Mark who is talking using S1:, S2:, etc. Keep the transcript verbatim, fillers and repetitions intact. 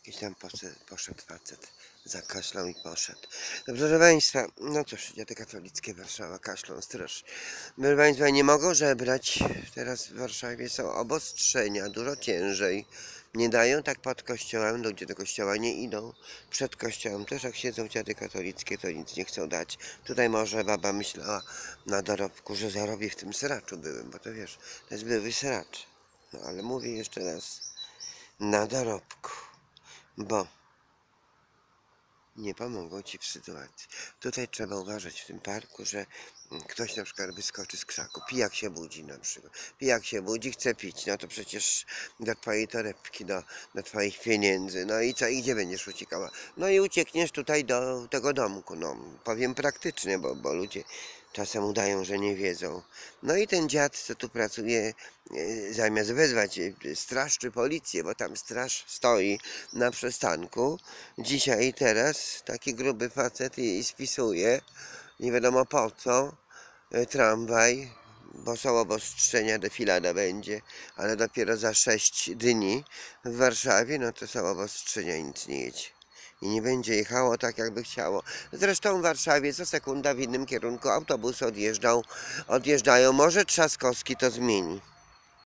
S1: I tam poszedł, poszedł facet, zakaszlał i poszedł. No, proszę Państwa, no cóż, dziady katolickie, Warszawa, kaszlą strasznie. Proszę Państwa, nie mogą żebrać. Teraz w Warszawie są obostrzenia, dużo ciężej. Nie dają tak pod kościołem, ludzie do kościoła nie idą. Przed kościołem też jak siedzą dziady katolickie, to nic nie chcą dać. Tutaj może baba myślała na dorobku, że zarobię w tym sraczu byłem, bo to wiesz, to jest były sracz. No ale mówię jeszcze raz, na dorobku. Bo nie pomogą ci w sytuacji. Tutaj trzeba uważać w tym parku, że ktoś na przykład wyskoczy z krzaku, pijak się budzi na przykład. Pijak się budzi, chce pić, no to przecież do twojej torebki, do, do twoich pieniędzy. No i co, i gdzie będziesz uciekała? No i uciekniesz tutaj do tego domku, no powiem praktycznie, bo, bo ludzie czasem udają, że nie wiedzą. No i ten dziad, co tu pracuje, zamiast wezwać straż czy policję, bo tam straż stoi na przystanku, dzisiaj i teraz taki gruby facet i spisuje, nie wiadomo po co, tramwaj, bo są obostrzenia, defilada będzie, ale dopiero za sześć dni w Warszawie, no to są obostrzenia i nic nie jedzie. I nie będzie jechało tak, jakby chciało. Zresztą w Warszawie co sekunda w innym kierunku autobusy odjeżdżą, odjeżdżają. Może Trzaskowski to zmieni.